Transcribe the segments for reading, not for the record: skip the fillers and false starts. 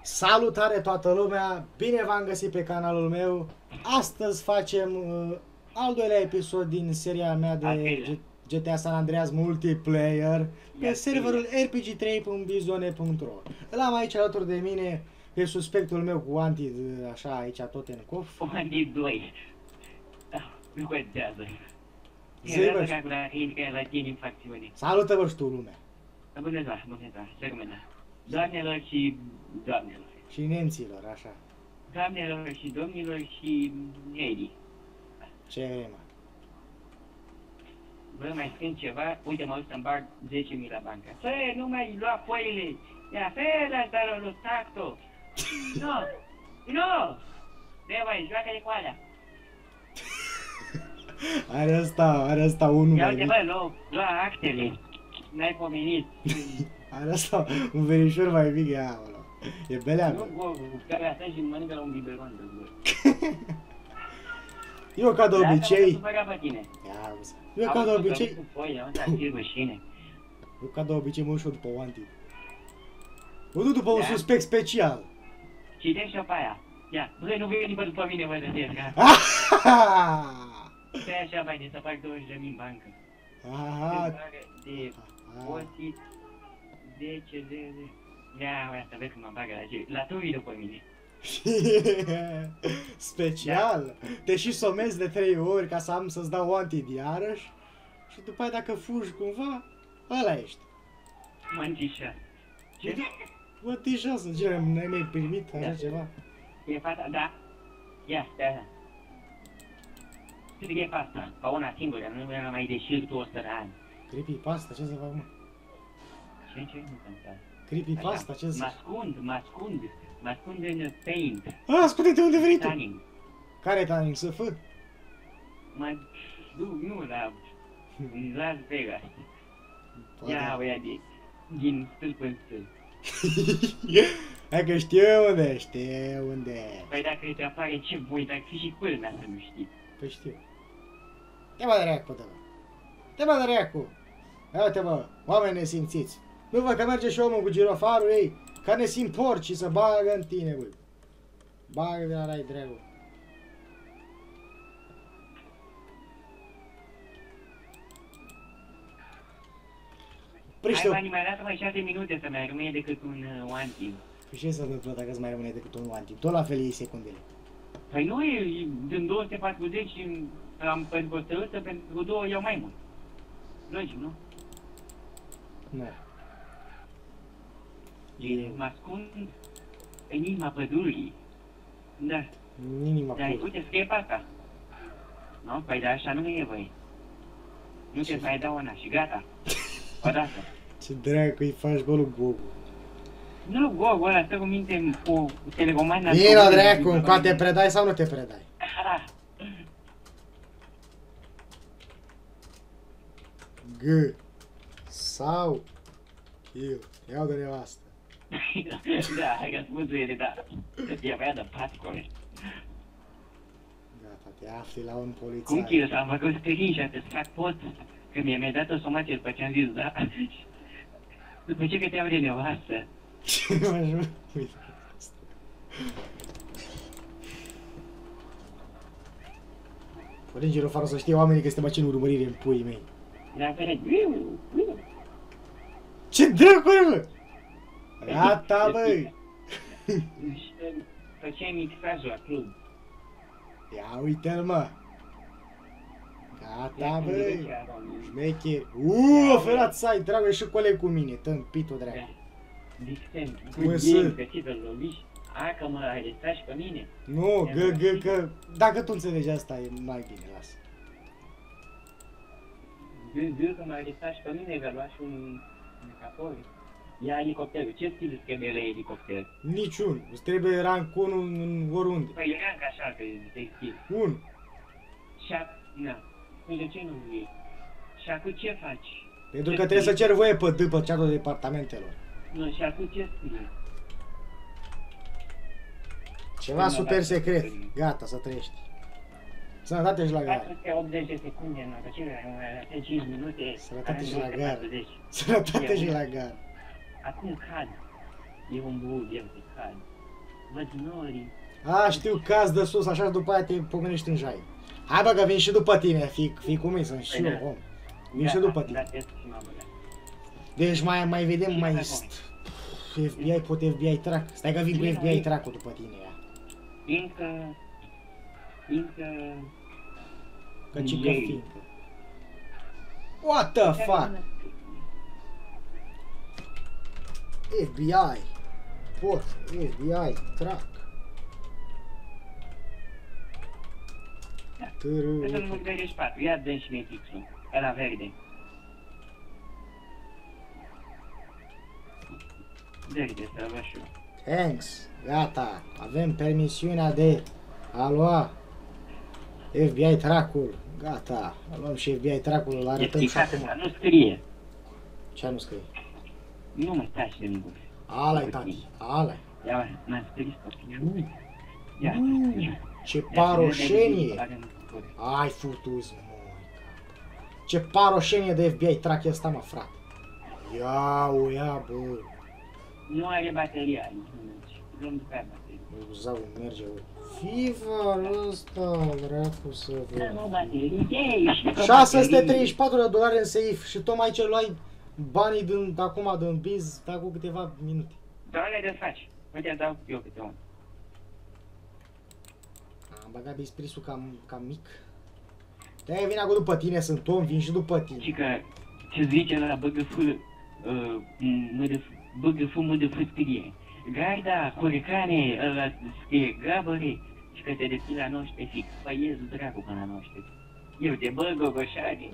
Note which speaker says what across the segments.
Speaker 1: Salutare toată lumea, bine v-am găsit pe canalul meu. Astăzi facem al doilea episod din seria mea de GTA San Andreas Multiplayer pe serverul rpg3.bizone.ro. Îl am aici alături de mine pe suspectul meu cu anti, așa, aici tot în cof.
Speaker 2: Anti 2. Nu contează. La tine în facțiune.
Speaker 1: Salută-vă și tu, lumea.
Speaker 2: Bună ziua, bună ziua, sărmână. Doamnelor și doamnelor.
Speaker 1: Și nemților, așa.
Speaker 2: Doamnelor și domnilor și Edi.
Speaker 1: Ce e, mă?
Speaker 2: Vă mai scriu ceva, uite mă uit să-mi bag 10.000 la bancă. Fă, nu mai lua foile! Ia, fă, lasă-l lui tacto! Nu! Nu! Trebuie, joacă-le cu alea!
Speaker 1: Are asta unul
Speaker 2: ia
Speaker 1: mai
Speaker 2: uite,
Speaker 1: mic.
Speaker 2: bă, lua actele! N-ai pomenit!
Speaker 1: Are asta un verișor mai mic, ia, ăla. E belea,
Speaker 2: Nu, bă, care asta și mănâncă la un biberon de bă.
Speaker 1: Eu ca de obicei...
Speaker 2: Ia,
Speaker 1: eu ca de obicei... Eu ca de obicei mă ușor după Wanti. Mă duc după un suspect special.
Speaker 2: Citește și-o pe aia. Ia, băi, nu veni pe după mine, bă, de tine, stai așa, mai de să fac 20.000 în bancă.
Speaker 1: Aha.
Speaker 2: De posit, 10 de... Ia, băi, să vezi cum mă bagă la ce... La tu vii după mine.
Speaker 1: Special. Te și somezi de 3 ori ca să am să-ți dau Wanti iarăși. Și după aia dacă fugi cumva, ăla ești.
Speaker 2: Mântișa. Ce?
Speaker 1: Mântișa, să ce, n-ai mai primit așa ceva?
Speaker 2: E fata, da. Ia, stai așa. Știi că e pasta, pa una singură, nu era mai deșiri tu 100 de ani.
Speaker 1: Creepypasta, ce să fac, mă?
Speaker 2: Ce nu contează?
Speaker 1: Creepypasta, ce să...
Speaker 2: Mă ascund în Paint.
Speaker 1: Ascunde-te unde vrei tu!
Speaker 2: Tanning.
Speaker 1: Care tanning? Să fă?
Speaker 2: Nu, la Las Vegas. Ia, băia, din stâlp în stâlp.
Speaker 1: Hai că știu unde.
Speaker 2: Păi dacă te apare ce voi, dacă fi și culmea să nu știi.
Speaker 1: Păi știu. Te bă, dracu, da. Te bă, dracu. Ia uite, bă, oameni nesimțiți. Nu văd că merge și omul cu girofarul ei, ca ne simt porci să bagă în tine, băi. Bagă de la rai, dracu.
Speaker 2: Hai, banii, mai lasă-mă 6 minute să mai rămâne decât un Wanti.
Speaker 1: Păi ce se întâmplă dacă îți mai rămâne decât un Wanti? Tot la fel iei secundele.
Speaker 2: Păi nu, din 240 am pentru o stăluță, pentru 2 iau mai mult. Logic, nu?
Speaker 1: Nu.
Speaker 2: Mă ascund în inima pădurii. Da.
Speaker 1: În inima
Speaker 2: pădurii. Dar uite, scrie pe asta. Nu? Păi de așa nu e, băi. Nu te mai dau una și gata. Odată.
Speaker 1: Ce dracu îi faci, bă, lui Gogu?
Speaker 2: Nu, Gogu ăla stă cu minte cu telecomanda.
Speaker 1: Vino, dracu, încă te predai sau nu te predai? G. Sau eu. Iau de nevastă.
Speaker 2: Da, hai că spus ele, da. E avea de pascole.
Speaker 1: Gata, te afli la un polițai.
Speaker 2: Cum chiar s-am făcut sperin și atât fac post. Că mi-a dat o somație după ce am zis, da? După ce că te-am de nevastă.
Speaker 1: Ce mă ajut? Uite asta. Părând girofarul să știe oamenii că suntem aici în urmărire în puii mei.
Speaker 2: Da, fără...
Speaker 1: Ce dracu e, mă? Gata, băi!
Speaker 2: Făceai mixajul la club.
Speaker 1: Ia uite-l, mă! Gata, băi! Șmecher! Oferat să ai, dragă, e și coleg cu mine, tâmpitul, dragă.
Speaker 2: Dixem,
Speaker 1: cum să...
Speaker 2: că ți-l loviși? A, că mă arestai și pe mine?
Speaker 1: Nu, că... Dacă tu înțelegi asta, e mai bine, lasă.
Speaker 2: Că mă arestai și pe mine, că lua și un capor. Ia elicopterul, ce stil îți trebuie la elicopter?
Speaker 1: Niciun, îți trebuie rancunul în oriunde.
Speaker 2: Păi ranc așa, că te schimbi.
Speaker 1: Un.
Speaker 2: Și păi de ce nu iei? Și acum ce faci?
Speaker 1: Pentru că trebuie să cer voie pe ceatul departamentelor.
Speaker 2: Nu, și acum ce scrie?
Speaker 1: Ceva super secret. Gata, să trăiești. Sănătate și la gară.
Speaker 2: 480 de secunde, în răcire, în 5 minute.
Speaker 1: Sănătate și la gară. Sănătate și la gară.
Speaker 2: Acum cad. E un bul, eu te cad. Văd norii.
Speaker 1: A, știu, caz de sus, așa, și după aia te pomenești în jai. Hai bă, că vin și după tine, fii cu mine, sunt și eu, om. Vin și după tine. Deci mai vedem, mai... FBI, pot FBI track. Stai că vin cu FBI track-ul după tine, ia.
Speaker 2: Încă...
Speaker 1: Căcică fiindcă. What the fuck? FBI. Pot, FBI track.
Speaker 2: Trebuie să nu mă gărești 4, ia dă și mie fixul, ăla verde. Verde, să-l văd și eu.
Speaker 1: Thanks, gata, avem permisiunea de a lua FBI track-ul, gata, luăm și FBI track-ul, îl arătăm și acum.
Speaker 2: Nu scrie.
Speaker 1: Ce nu scrie?
Speaker 2: Nu mă stai de mult.
Speaker 1: Ala-i, tati, ala-i.
Speaker 2: Ia, n-am scris pe tine. Ia,
Speaker 1: ce paroșenie! Ai futus, măi. Ce paroșenie de FBI track e ăsta, mă, frate. Ia, bă.
Speaker 2: Nu are bateria aici, nu merge. Luăm după aia bateria.
Speaker 1: Uzau, merge, bă. FIFA ăsta, dracu să văd.
Speaker 2: Nu, baterie,
Speaker 1: 634 de dolari în safe și tocmai ce luai banii din acum din biz, dar cu câteva minute.
Speaker 2: Dar alea de faci. Uite, dau eu câte unul.
Speaker 1: Am băgat bisprisul cam mic. De-aia vin acolo după tine, sunt om, vin și după tine.
Speaker 2: Și că ce zice ăla băgă fumul de fâscrie. Garda, curicane, ăla scrie grabăre și că te deții la 19 fix. Păi iesu dracu până la 19. Eu te băg, gogoșare.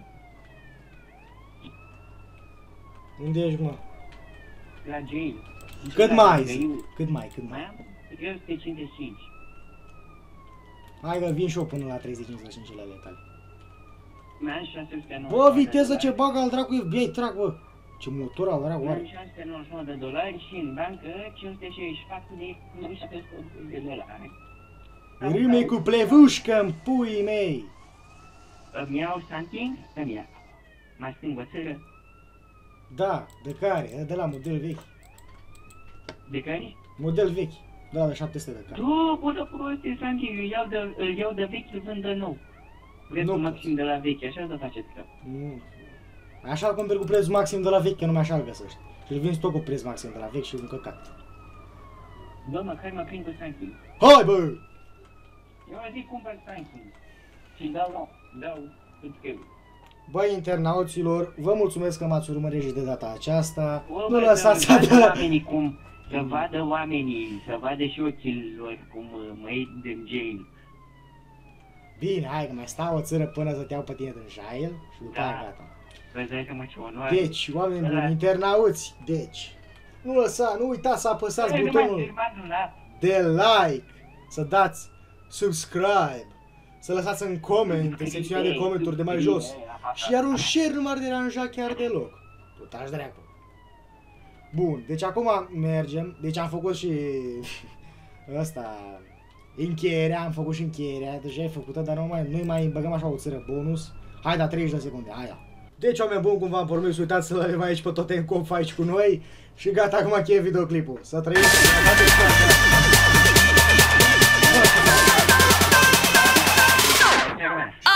Speaker 1: Unde ești, mă?
Speaker 2: La jail.
Speaker 1: Cât mai zic? Cât mai?
Speaker 2: Mai am 355.
Speaker 1: Hai că vin și eu până la 35 lele tale.
Speaker 2: Mai am 699.
Speaker 1: Bă, viteză ce bagă al dracu FBI track, bă! Ce motor al dracu
Speaker 2: Mai am
Speaker 1: are!
Speaker 2: 699 de dolari și în bancă 564 de pușcă de dolari.
Speaker 1: Râme cu plevușcă în puii mei!
Speaker 2: Îmi iau santing? Să-mi ia. Mai strâng o țără?
Speaker 1: Da, de care? De la model vechi.
Speaker 2: De care?
Speaker 1: Model vechi. Da, de 700 de care.
Speaker 2: Da, bă, da, proste, Santi, îl iau de vechi, îl vând de nou. Prețul maxim de la vechi, așa să faceți că.
Speaker 1: Nu. Așa-l cumperi cu preț maxim de la vechi, că numai așa-l găsești. Și îl vinzi tot cu preț maxim de la vechi și un căcat.
Speaker 2: Bă, măcar mă prind cu Santi.
Speaker 1: Hai, bă!
Speaker 2: Eu zic cumpăr Santi. Și dau cât eu.
Speaker 1: Băi, internauților, vă mulțumesc că m-ați urmărit și de data aceasta.
Speaker 2: O,
Speaker 1: Nu lăsați să
Speaker 2: oamenii cum, să vadă oamenii, să vadă și ochii lor cum mă iei din jail.
Speaker 1: Bine, hai că mai stau o țără până să te iau pe tine din jail și după aia gata.
Speaker 2: Vă dai seama ce onoare.
Speaker 1: Deci, oameni buni, internauți, deci, nu uitați să apăsați butonul de like, să dați subscribe, să lăsați în coment, în secțiunea de comentarii de mai jos. Și iar un share nu m-ar deranja chiar deloc. Tu taci dracu. Bun, deci acum mergem. Deci am făcut și ăsta, încheierea, am făcut și încheierea. Deja e făcută, dar nu mai băgăm așa o țără bonus. Hai, da, 30 de secunde, hai da. Deci, oameni buni, cum v-am promis, uitați să-l avem aici pe Totem Cop aici cu noi. Și gata, acum cheie videoclipul. Să trăiți!